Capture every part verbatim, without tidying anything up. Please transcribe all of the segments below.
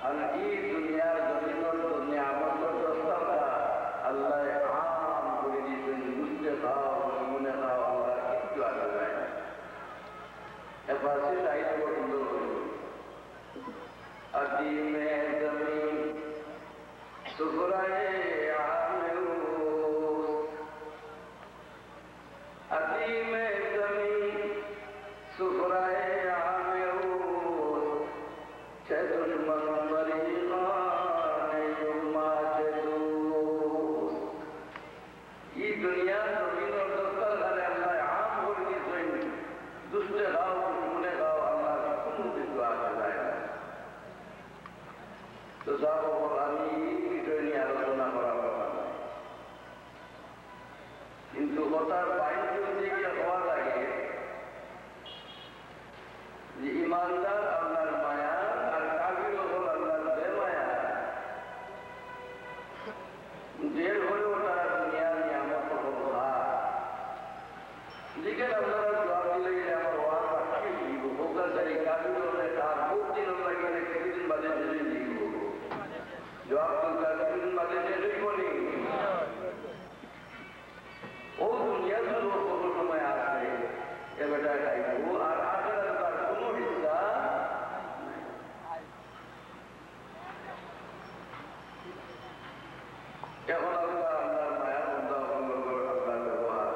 আর এই দুনিয়ার জমিনের দুনিয়া আমাদের দস্তারটা আল্লাহ আম করে দিয়েছেন, বুঝতে খাও মনে খাও, আল্লাহ কিচ্ছু আসে যায় না। এবার সে চাইলে পছন্দ করল আদিমে জমিন সুফরায়ে আমেরুস, আদিমে জমিন সুফরায়ে আমেরুস, ছে দুশ্মন মরিগানে উম্মাতে দুস। এই দুনিয়ার জমিনের দস্তরখানে আল্লাহ আম করে দিয়েছেন, দুষ্টে খাও দুশ্মনে খাও, আল্লাহ কোনো কিছু আসে যায় না। তো যাব আমি বিষয় নিয়ে আলোচনা করার কথা না, কিন্তু কথার বাইরে যদি গিয়ে হওয়া লাগে যে ইমানদার আল্লাহর মায়া আর কাফির হল আল্লাহর বেমায়া, জেল হলেও তারা দুনিয়ার নিয়ামত যেখানে আপনারা জবাব দিলে গেলে আমার ওয়াজ পাঠিয়ে দিব হোকাচারী কাফির হলে তার মুখ দিন লাগিয়ে কিছুদিন বাদে জেলে দিব জবাব দরকার কিছুদিন বাদে জেলেই বলি ও দুনিয়া শুধু কোনো সময় আসবে এ বেটা খাইব আর আসলে তার কোনো হিস্সা এখন আল্লাহ আল্লাহর মায়া বন্ধা আল্লাহর ব্যবহার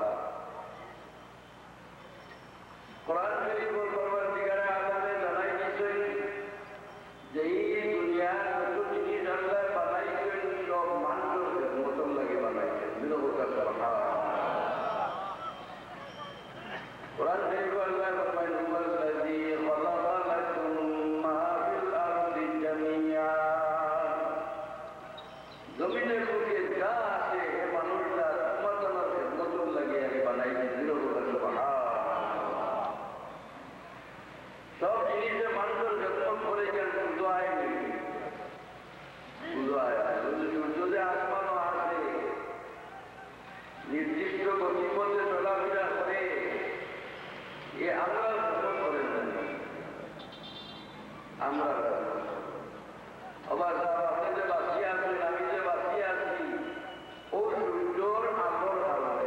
কোরআন শরীফের পরবর্তীকালে আল্লাহ জানাই দিয়েছেন যে এই দুনিয়ার যত জিনিস আল্লাহ বানাইছেন সব মানুষের মতন লাগে বানাইছেন বিনবকার কথা। কোরআন শরীফে আল্লাহ ফরমায় হুয়াল্লাযী খালাকা লাকুম মা ফিল আরদি জামিআ, জমিনের বুকে যা আছে এ মানুষরা তোমার মতন লাগে আমি বানাইছি বিনবকার কথা। সব জিনিসে মানুষের যত্ন করে গেল পুজো আয় নেই, পুজো আয় সূর্য যে আসমানও আসে নির্দিষ্ট গতিপথে চলাফেরা করে এ আমরা ভ্রমণ করে আমরা আবার আপনি যে বাঁচিয়ে আছেন আমি যে বাঁচিয়ে আছি ও সূর্যর আলোর কারণে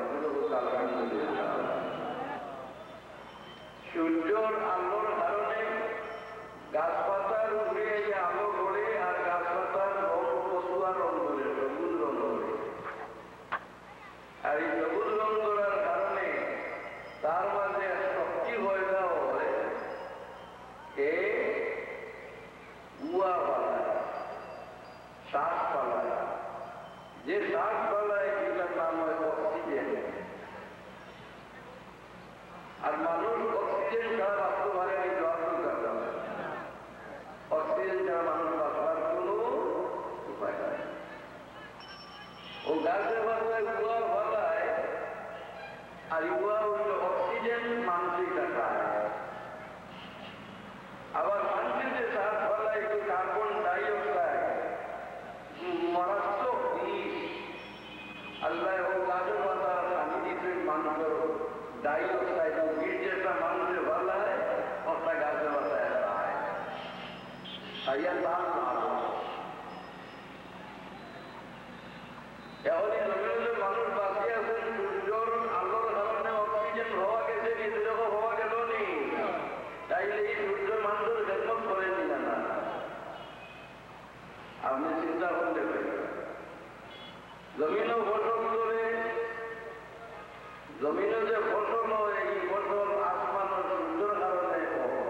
সূর্যর আলোর কারণে গাছপাতার উপরে এই আলো করে আর গাছপাতার রং পশুয়া রং করে সবুজ রং করে, আর এই সবুজ রং করার কারণে তার মাঝে শক্তি হয়ে যাওয়া হয় এ উয়া পালায় শ্বাস পালায়, যে শ্বাস পালায় সেটার নাম হয় অক্সিজেন। আর মানুষ অক্সিজেন ছাড়া বাঁচতে পারে এই জল করতে হবে, অক্সিজেন ছাড়া মানুষ বাঁচবার কোনো উপায় নাই। ও গাছের পাতায় উয়া ফলায় আর উয়া হইল অক্সিজেন মানুষই খায়, আবার মানুষের যে শ্বাস ফলায় একটু কার্বন ডাইঅক্সাইড মারাত্মক বিষ আল্লাহ ও গাছের পাতা পানি দিতে মানুষের ডাইঅক্সাইড বিষ যেটা মানুষের ফলায় ওটা গাছের পাতায় খায় তাইয়া তার এখনই জমিনে মানুষ বাঁচিয়ে আছেন সূর্যর আলোর কারণে অক্সিজেন হওয়া গেছে, নিজের হওয়া গেল নি, তাইলে এই সূর্য মানুষের খেদমত করে দিলেন না। আপনি চিন্তা করতে পারেন জমিনও ফসল করে, জমিনে যে ফসল হয় এই ফসল আসমান ও সূর্যের কারণে,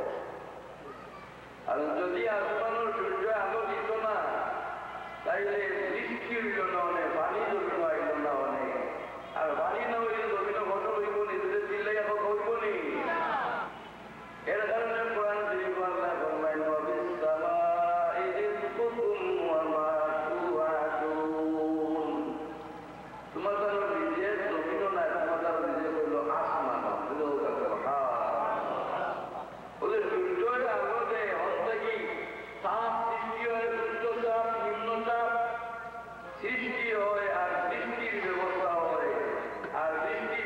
আর যদি আসমান ও সূর্য আলো দিত না তাইলে বৃষ্টি হইল না অনেক, পানি জমিন হইল না অনেক, আর পানি না হইলে জমিনে ফসল হইব নি, যদি দিলে এখন হইব নি। এর কারণে কোরআন শরীফ আল্লাহ ফরমায় ওয়াবিস সামাই রিজকুকুম ওয়া মা তুআদুন, তোমাদের রিজিক জমিনও না, তোমাদের রিজিক হইল আসমান। ওদের সূর্যের আলোতে হস্তকি তাপ সৃষ্টি হয়, উচ্চচাপ নিম্নচাপ সৃষ্টি হয় আর বৃষ্টির ব্যবস্থা হয়, আর বৃষ্টি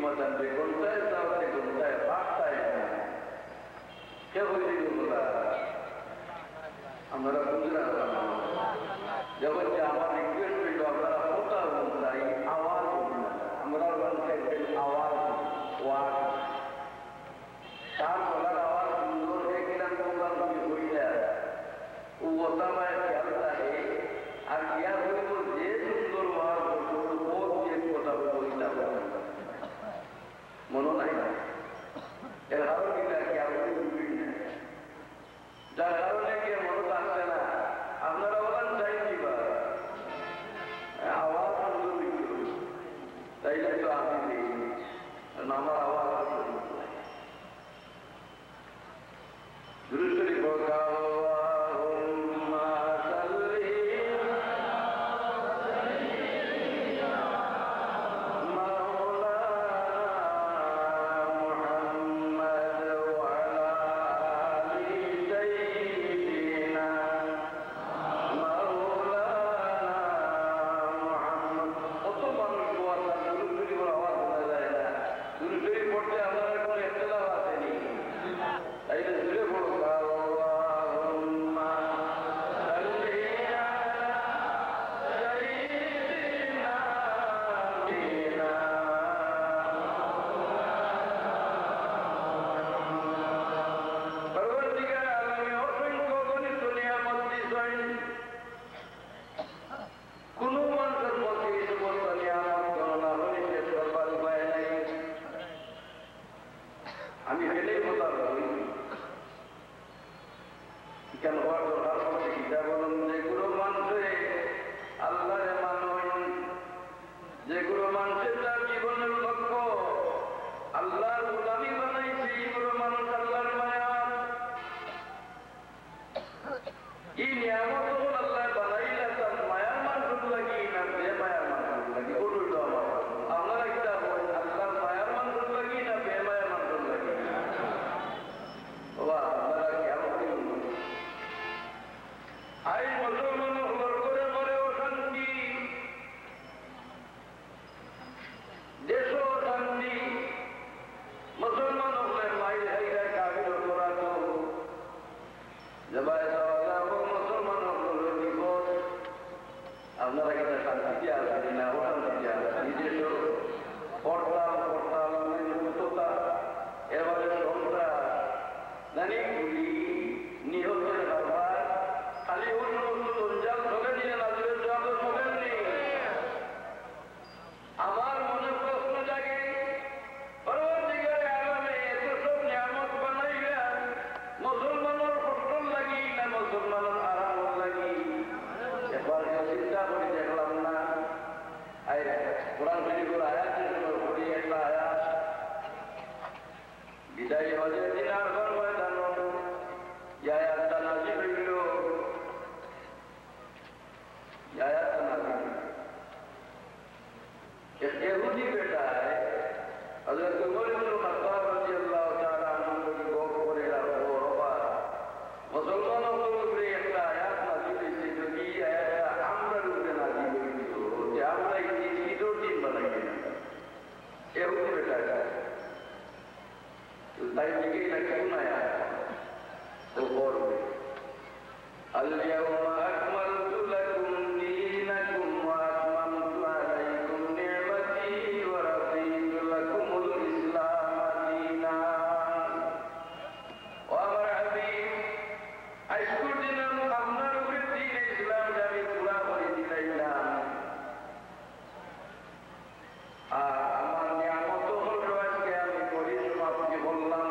মতন রে কোনটায় যাওয়াতে কোনটায় বার্তায় না কে বলি বলা আমরা বুঝলাম যখন যে আমার রিকোয়েস্ট হইল আপনারা কোথা বলতাই আওয়াজ আমরা আওয়াজ ওয়াজ তার বলার আওয়াজ সুন্দর হয়ে গেলাম তোমার হইলে ও ওসামায় খেয়াল থাকে আর খেয়াল হইব যে সুন্দর ওয়াজ বোধ যে কথা বলতাম মনে নাই এর কারণ কিনা খেয়াল করে বুঝবি না যার কারণে কে মনে থাকছে না আপনারা বলেন চাই দিবা আওয়াজ সুন্দর বিক্রি তাইলে তো আমি দিই আমার আওয়াজ দুরুশরী বলকাও আমি ফেলেই কথা বলি কেন হওয়ার দরকার হচ্ছে গীতা বলুন যেগুলো মানুষে আল্লাহরে মানুষ যেগুলো মানুষের তার জীবনের লক্ষ্য আল্লাহর গোলামি বানাইছে এইগুলো মানুষ আল্লাহর মায়া এই নিয়ামত আল্লাহ বানাইলে তার মায়ার মানুষ লাগি না বে মায়ার মানুষ লাগি বলুন আমার আপনারা গীতা বলেন আল্লাহর মায়ার মানুষ লাগি না বে মায়ার মানুষ লাগি বাবা আপনারা কেমন আই মুসলমান হওয়ার করে মরে অশান্তি দেশ অশান্তি মুসলমান হলে মাইল হাইরা কাবির করা তো জবাই মুসলমান হল বিপদ আপনারা কিন্তু শান্তিতে আসেন না অশান্তিতে আসেন নিজস্ব হরতাল হরতাল মুক্ততা এবারে সন্ত্রাস নানি গুলি নিহতের ব্যাপার খালি অন্য বস্তু সঞ্জাল চলে দিলেন আজকের জব চলেননি আমার মনে প্রশ্ন জাগে পরবর্তীকালে আগামে এত সব নিয়ামত বানাইলেন মুসলমানের কষ্ট লাগি না মুসলমানের আরাম লাগি এবার চিন্তা করে দেখলাম না কোরআন শরীফের আয়াত পড়ি একটা আয়াত বিদায় হজের দিন আর ময়দান আয়াতটা নাজিল হইল আয়াতটা নাজিল এক ইহুদি বেটায় হযরত উমর ইবনে খাত্তাব রাদিয়াল্লাহু তাআলা আনহু গপ করে রাখো বাবা মুসলমানদের উপরে একটা আয়াত নাজিল হইছে যদি আয়াতটা আমরার উপরে নাজিল হইতো যে আমরা এই ঈদের দিন বানাই না ইহুদি বেটাটা তাই দিকেই নাকি কোন আয়াত তো পড়বে اليوم أكملت لكم دينكم وأتممت عليكم نعمتي ورضيت لكم الإسلام دينا وأمر حبيب أشكر دينا أمر بالدين الإسلام جميع كلا ولد الإسلام আমার নিয়ামত হল আজকে আমি করি সমাপ্তি বললাম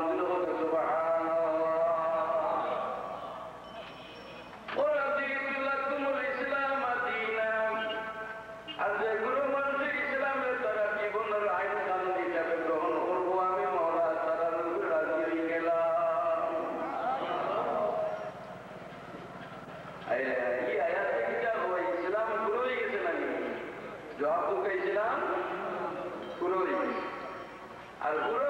জবাব তো ইসলাম পুরো আর পুরো